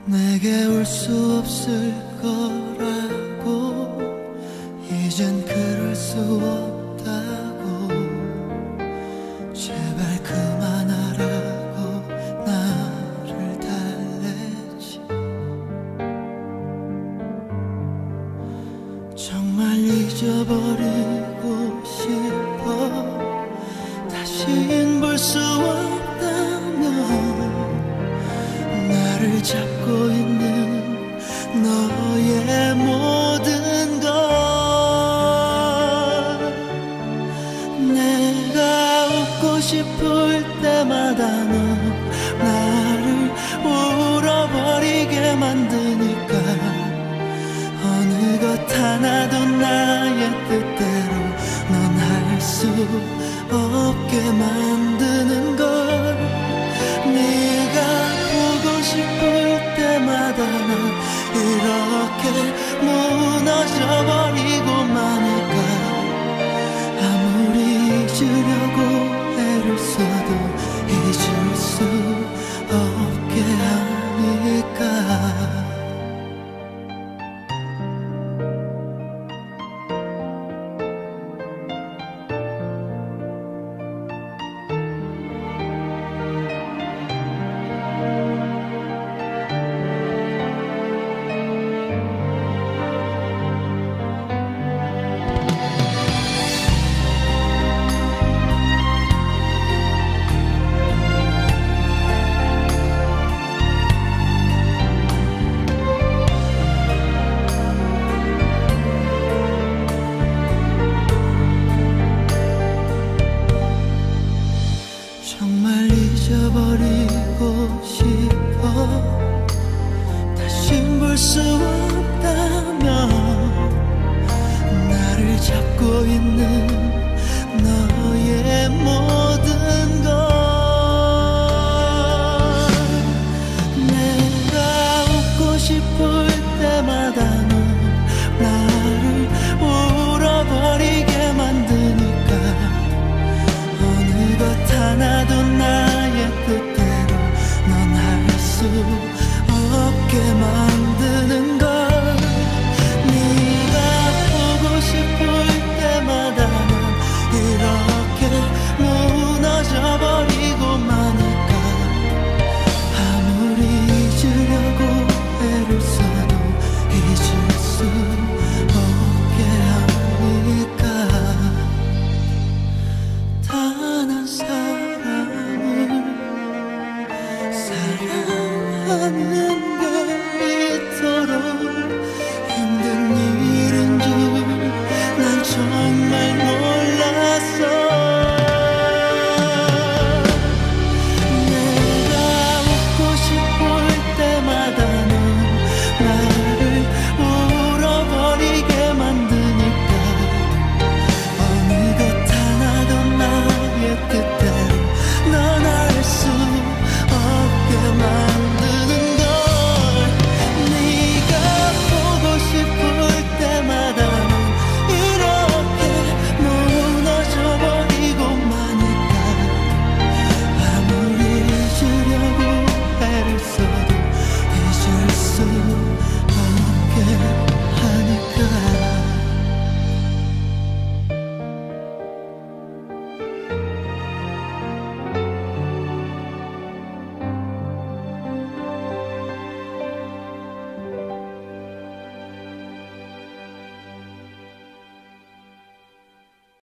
내게 올 수 없을 거라고, 이젠 그럴 수 없다고, 제발 그만하라고 나를 달래지. 정말 잊어버리고 싶어. 다신 볼 수 없다면 나를 잡고 있는 너의 모든 것, 내가 웃고 싶을 때마다 너 나를 울어버리게 만드니까, 어느 것 하나도 나의 뜻대로 넌 할 수 없게 만드는 걸. 네가 보고 싶을 때마다 난 이렇게 무너져버리고 마니까, 아무리 잊으려고 애를 써도 잊을 수 없게 하니까. 정말 잊어버리고 싶어. 다신 볼 수 없다면 나를 잡고 있는 너의 모든 것, 내가 웃고 싶을 때마다 넌 나를 울어버리게 만드니까, 어느 것 하나도 나의 뜻대로 넌 할 수 없게 만드는 걸. 네가 보고 싶을 때마다 난 이렇게 무너져버리고 마니까, 아무리 잊으려고 애를 써도 잊을 수 없게 하니까. 단 한 사람을 사랑하는